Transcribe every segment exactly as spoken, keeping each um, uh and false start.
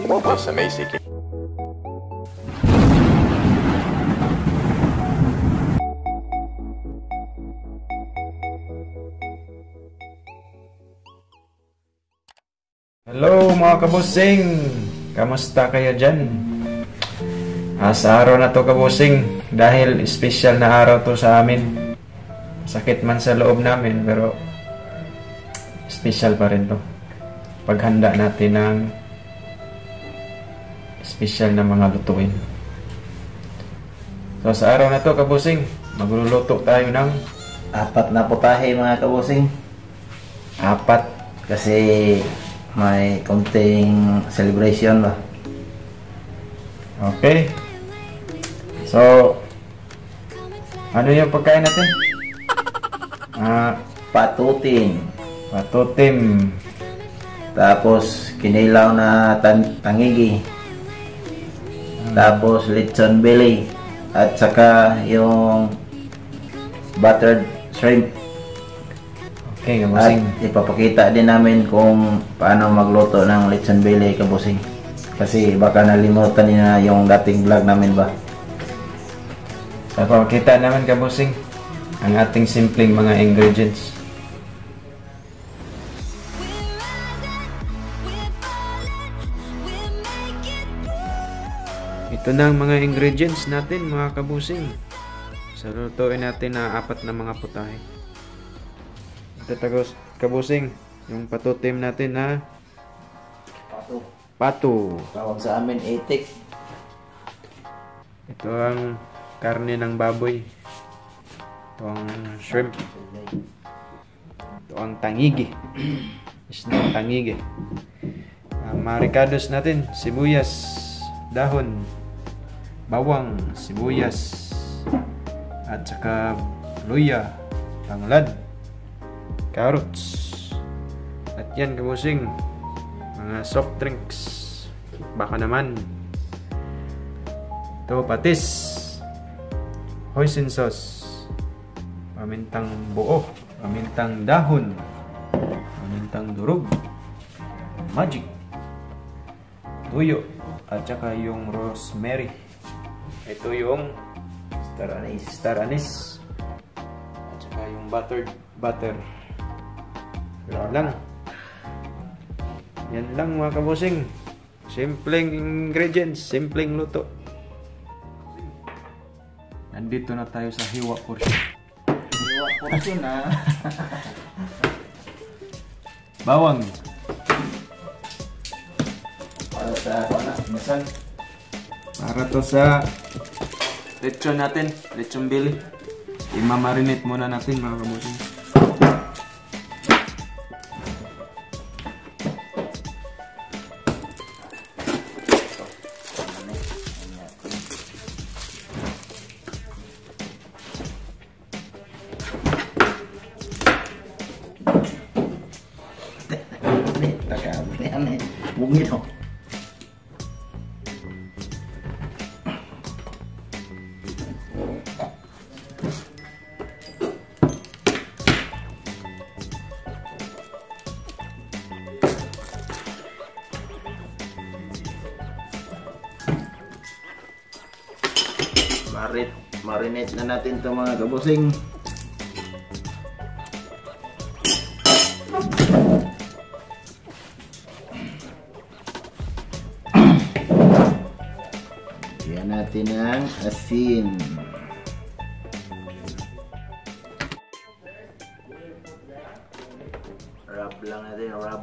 Plus amazing. Hello mga kabusing! Kamusta kayo dyan? Ah, sa araw na to kabusing, dahil special na araw to sa amin. Sakit man sa loob namin, pero special pa rin to. Paghanda natin ng special na mga lutuin. So sa araw na to kabusing, magluluto tayo ng Apat na putahe mga kabusing. apat. Kasi may konting celebration ba. Okay. So, ano yung pagkain natin? Ah, Patutin. patutim. Tapos kinilaw na tan tangigi. Tapos lechon belly. At saka yung buttered shrimp. Okay, At kabusing. ipapakita din namin kung paano magluto ng lechon belly kabusing. Kasi baka nalimutan niyo na yung dating vlog namin ba. So, papakita naman kabusing ang ating simpleng mga ingredients. Ito na ang mga ingredients natin mga kabusing. So, lutuin natin na apat na mga putahe. Ito tagos, kabusing, yung patutim natin na Pato. pato. Tawag sa amin itik. Ito ang karne ng baboy. Ito ang shrimp. Ito ang tangigi. Isang tangigi. Ang mga ricados natin, sibuyas, dahon, bawang, sibuyas, at saka luya, tanglad, carrots. At yan kabusing, mga soft drinks. Baka naman. Ito patis, hoisin sauce, pamintang buo, pamintang dahon, pamintang durog, magic, tuyo, at saka yung rosemary. Ito yung star anise, star anise, at saka yung buttered butter. Yan lang. Yan lang mga kabusing. Simpleng ingredients, simpleng luto. Nandito na tayo sa hiwa portion. Hiwa portion na. Bawang. Para sa ano, masan. Para to sa lechon natin, lechon belly. I-marinate muna natin mga kabusing. Bungit ho. Marit, marinate na natin itong mga kabusing. Lagyan natin ng asin. Rub lang natin, rub.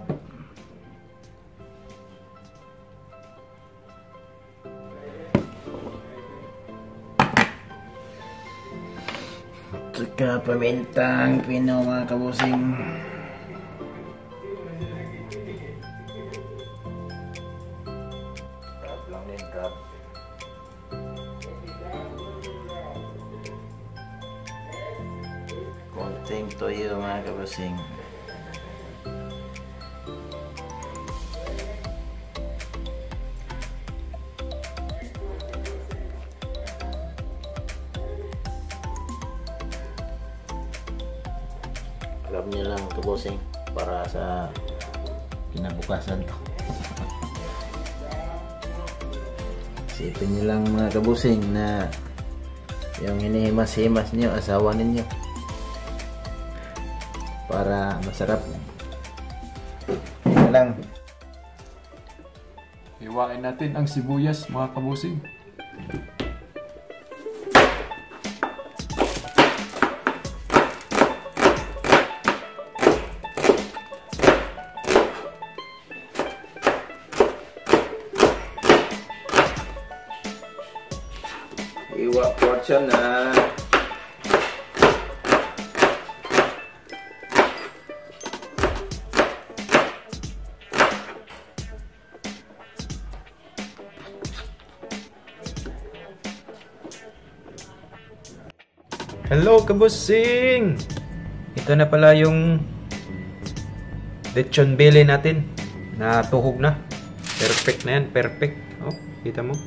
Saka pamintang pino mga kabusing. Rub lang din, rub. Konting toyo mga kabusing. Alam niyo lang kabusing para sa kinabukasan to. Isipin nyo lang mga kabusing na yung hinihimas-himas nyo, asawa ninyo. Para masarap. Yan lang. Hiwain natin ang sibuyas mga kabusing. Iwa portion na. Hello kabusing! Ito na pala yung lechon belly natin na tuhog na. Perfect na yan, perfect. Oh, kita mo?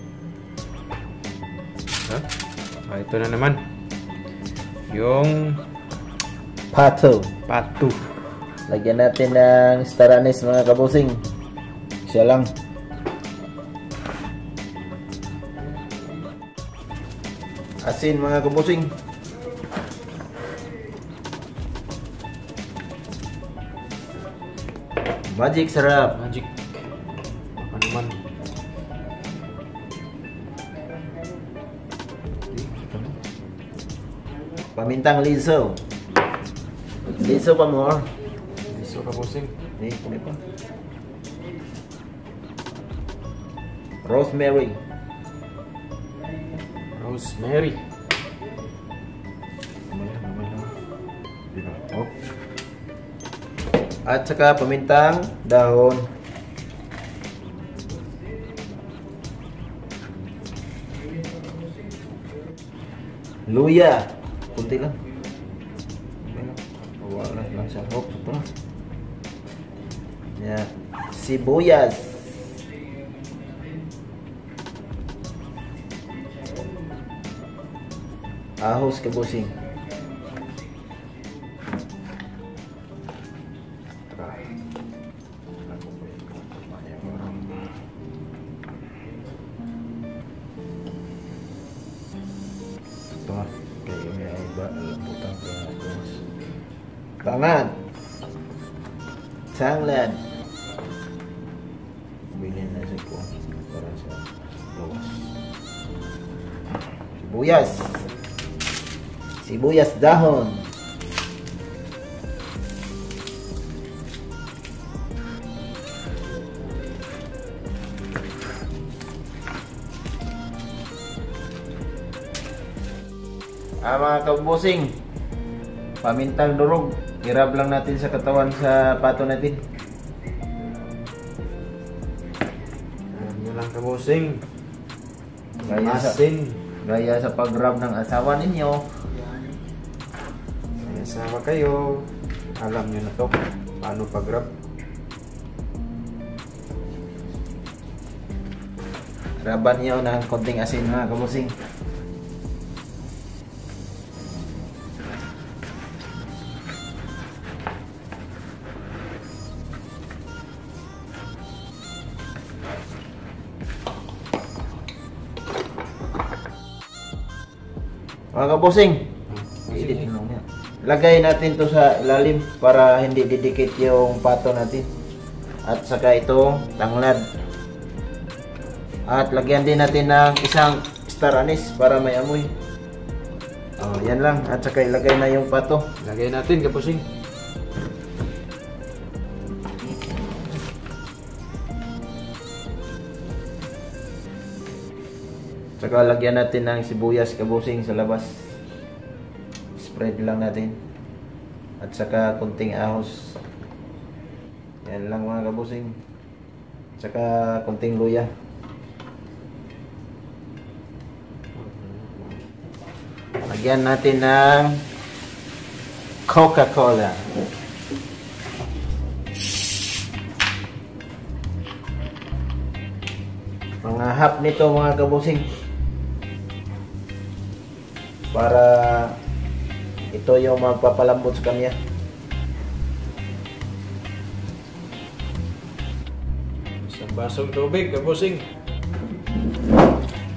Ah, ah, ito na naman yung Pato. pato. Lagyan natin ng star anise mga kabusing. Siya lang. Asin mga kabusing. Magic sarap. Magic. Ano naman? Pamintang liso. Liso pa mo. Iso kabusing. Nih, kunin pa. Rosemary. Rosemary. Oh. At saka pamintang dahon. Luya. Kunti lang. Wala lang siya. Oh, ito na. Ya, sibuyas. Ahos kabusing. Kayo may iba lambutan ko na guys. Tangan. Tanglad. Bilhin na siya po para sa gawas. Sibuyas. Sibuyas dahon. Ah, mga kabusing, pamintang durog, irab lang natin sa katawan sa pato natin. Ano lang kabusing. Gaya sa, Asin. gaya sa pag-rub ng asawa ninyo. May asawa kayo. Alam nyo na to. Paano pag-rub. Raban nyo ng konting asin mga kabusing. Mga kabusing, edit na lang yan. Lagay natin to sa ilalim para hindi didikit yung pato natin. At saka ito, tanglad. At lagyan din natin ng isang star anise para may amoy. Oh, yan lang. At saka ilagay na yung pato. Lagay natin kabusing. Saka lagyan natin ng sibuyas kabusing sa labas. Spread lang natin. At saka kunting ahos. Yan lang mga kabusing. Saka kunting luya. Lagyan natin ng Coca-Cola. Mga half nito mga kabusing. Para ito yung magpapalambot sa kanya. Isang basong tubig kabusing.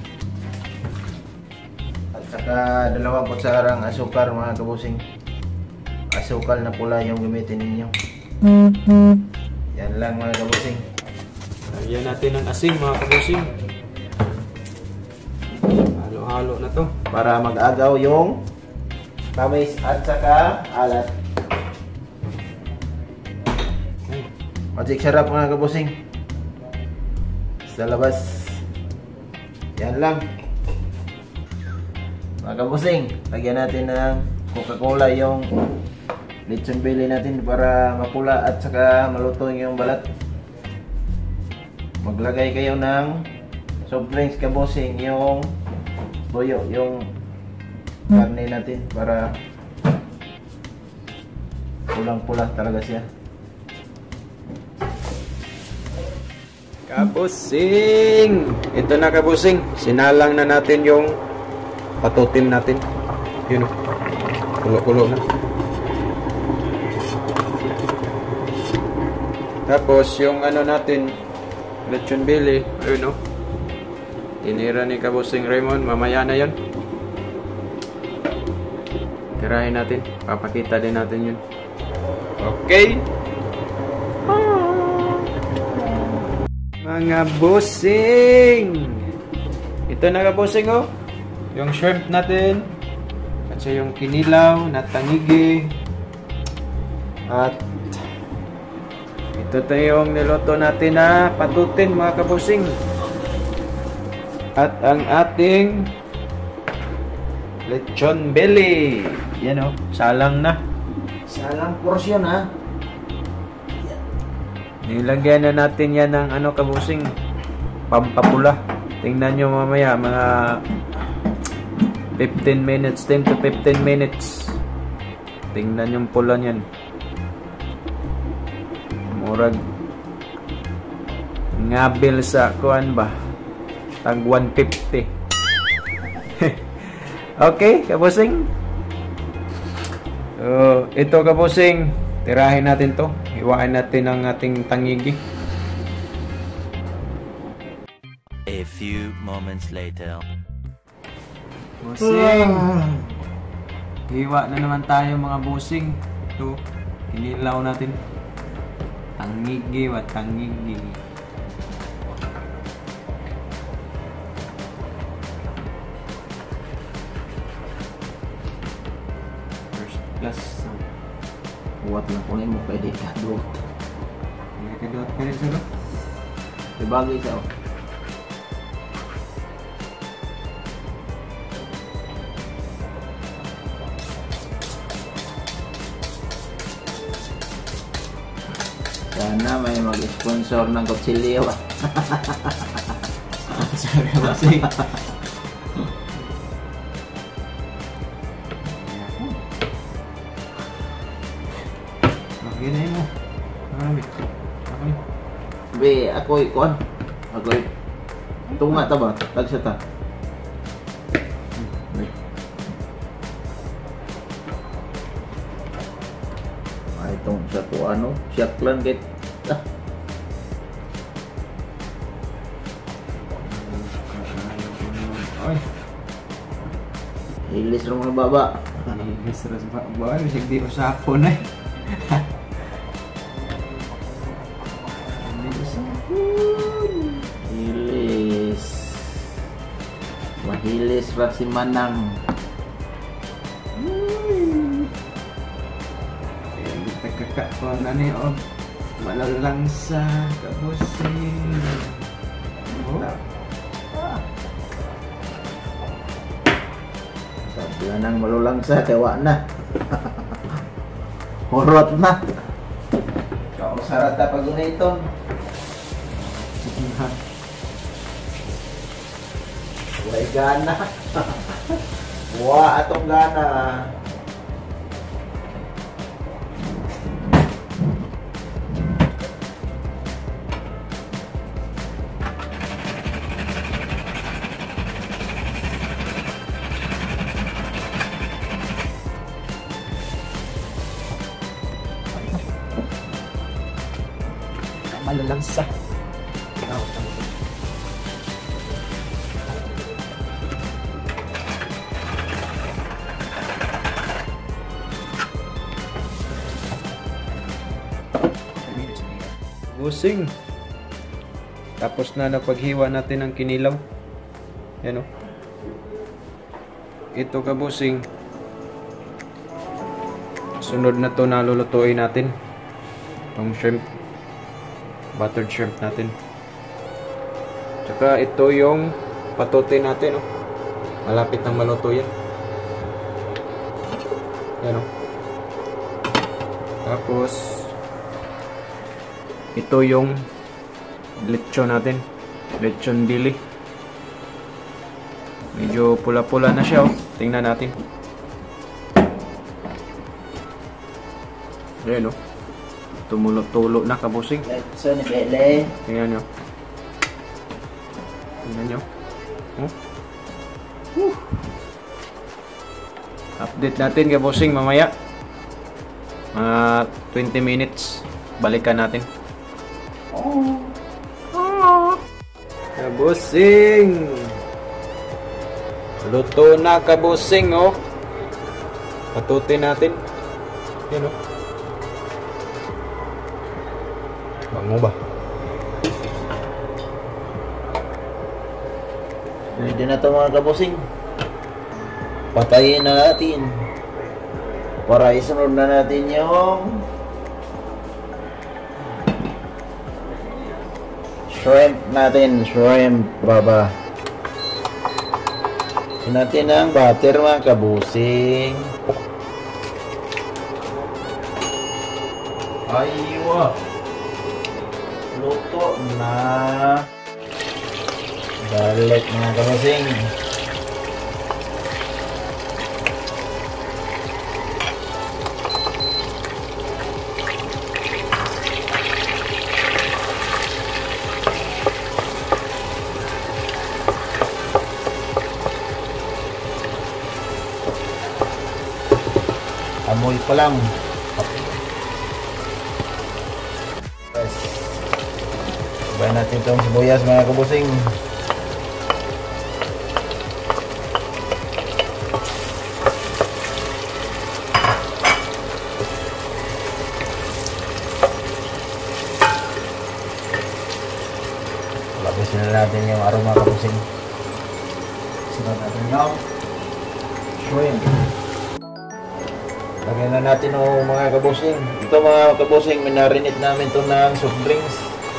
Saka dalawang kutsarang asukal mga kabusing. Asukal na pula yung gamitin ninyo. Yan lang mga kabusing. Lagyan natin ng asin mga kabusing. Halo-halo na to. Para mag-agaw yung tamis at saka alat. Magic sarap mga kabusing. Sa labas. Yan lang. Mga kabusing, lagyan natin ng Coca-Cola yung lechon belly natin para mapula at saka malutong yung balat. Maglagay kayo ng soft drinks kabusing, yung boyo, yung karne natin para pulang-pula talaga siya. Kabusing! Ito na kabusing. Sinalang na natin yung patutin natin. Yun o. Kulo-kulo na. Tapos yung ano natin, lechon belly. Ayun o. Tinira ni kabusing Raymond. Mamaya na yun. Tirahin natin. Papakita din natin yun. Okay. Mga busing! Ito na kabusing oh. Yung shrimp natin. At siya yung kinilaw na tangigi. At ito to yung niloto natin na patutin mga kabusing. At ang ating lechon belly. Yan oh. Salang na. Salang porsyon ha. Nilagyan na natin yan ng ano kabusing, pampapula. Tingnan nyo mamaya mga fifteen minutes, ten to fifteen minutes. Tingnan yung pula nyan. Murag ngabil sa kuan ba, tag one fifty. Okay kabusing. So, ito kabusing, tirahin natin to. Iwain natin ang ating tangigi. A few moments later. Busing. Hiwa na naman tayo mga busing. Ito, inilaw natin. Tangigi wa tangigi. First class. Buat lang kunin mo pwede kadot. Hindi kadot ka rin sa'yo. Ibagay sa o. Sana may mag-sponsor ng kutsilyo. Sorry busing. Ginahin mo. Marami. Ako yun. Be, ako'y kuan. Ako'y tunga ta ba? Tagsa ta. Be. Ay, itong sa kuano. Siyaklan kit. Ah. Ay. Hilis rin mga baba. Hilis rin mga baba. Masig di usapon eh. Hilis. Mahilis ra si Manang. Kita kakak ko na ni o. Malalangsa kabusing. Oh. Sabi na nang malulangsa, tewa na. Hurot na. Kau sarata pag uniton. Way gana. Wah, atong gana. Malalangsa. Kabusing. Tapos na napaghiwa natin ang kinilaw. Yan o. Ito kabusing. Sunod na to na lulutuin natin. Itong shrimp. Buttered shrimp natin. Tsaka ito yung patote natin. Oh. Malapit nang maluto yan. Yan o. Tapos ito yung lechon natin. Lechon dili. Medyo pula-pula na siya. Oh. Tingnan natin. Ayan o. Oh. Tumulo-tulo na kabusing. Lechon dili. Tingnan nyo. Tingnan nyo. Oh. Woo. Update natin kabusing mamaya. Mga twenty minutes. Balikan natin. Oh. Oh. Kabusing. Luto na kabusing oh. Patutin natin. Yan oh. Bango ba? Pwede na ito mga kabusing. Patayin na natin. Para isunod na natin yung shrimp natin. Shrimp baba. Isun natin ang butter mga kabusing. Aywa. Luto na. Balik mga kabusing. Amoy pa lang. Yes. Sabayan natin itong sibuyas mga kabusing. Labasin na natin yung aroma kabusing. Sunod natin yung shrimp. Lagyan na natin o mga kabusing. Ito mga kabusing, minarinate namin ito ng soft drinks.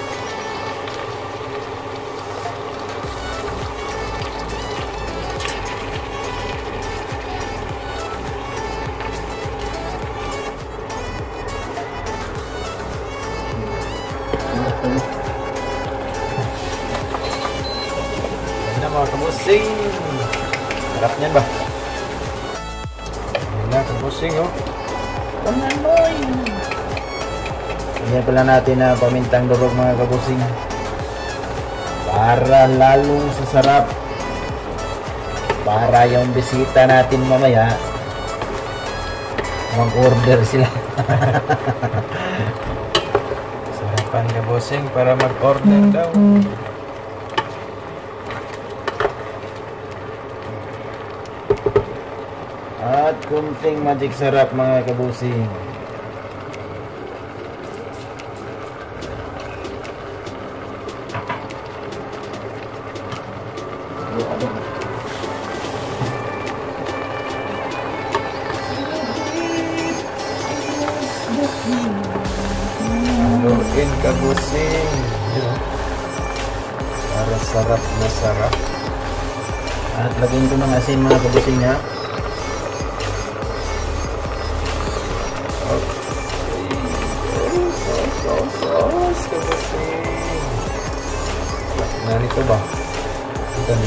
Ayan na mga kabusing. Harap niyan ba? Kabusing oh. Panganoy. Lagyan pala natin na pamintang durog mga kabusing. Para lalong sasarap. Para yung bisita natin mamaya mag-order sila. Sarapan kabusing para mag-order daw. At kunting magic sarap mga kabusing. Haluin kabusing. Para sarap na sarap. At lagyan ko ng asin mga kabusing ha. Sauce kabusing. Narito ba? Ito nyo.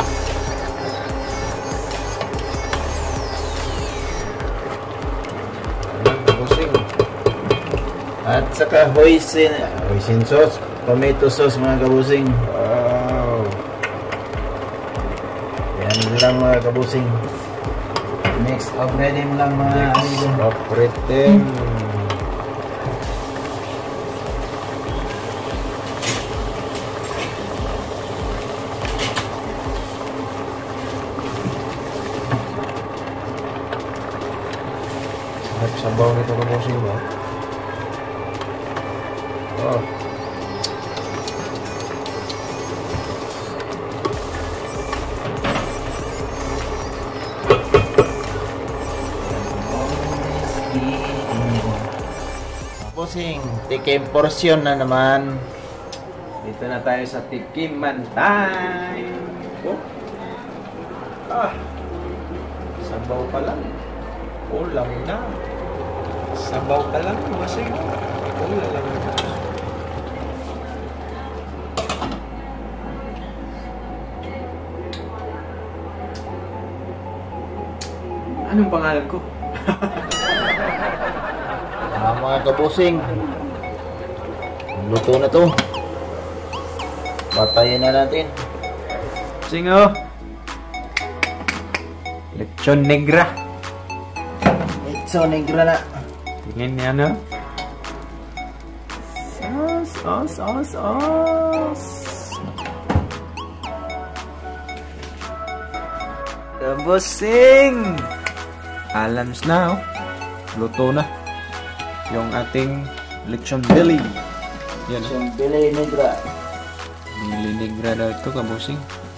Ayan kabusing. At saka hoisin, hoisin sauce, tomato sauce mga kabusing. Wow. Yan lang mga kabusing. Mix of ready mo lang mga amigo. Papritin. Sarap sabaw nito kabusing ba? Oh. Bossing, tikim portion na naman. Dito na tayo sa tikiman time. Oh. Ah. Sabaw pa lang. Ulam na. Sabaw pa lang, bossing. Ulam na. Anong pangalan ko? Ah, mga kabusing, luto na to. Patayin na natin. Singo. Lechon negra. Ito, negra na. Tingin niya, no? Sauce, sauce, sauce, sauce. Kabusing! Alams na, oh. Luto na. Yung ating lechon belly. Yan, oh. Lechon belly negra. Belly negra daw ito, kabusing.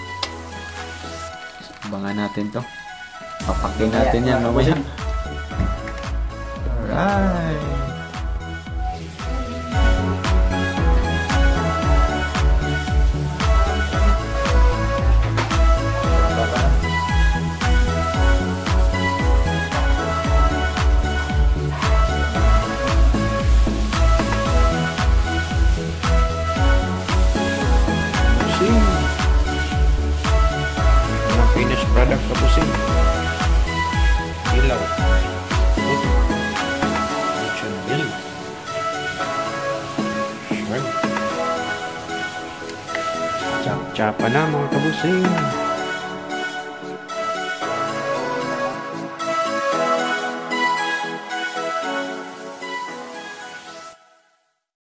Abangan natin to. Papakin natin yan, mamaya. Alright. Finished product kabusing. Ilaw. Lechon belly. Shrimp. Chop-chapa na mga kabusing.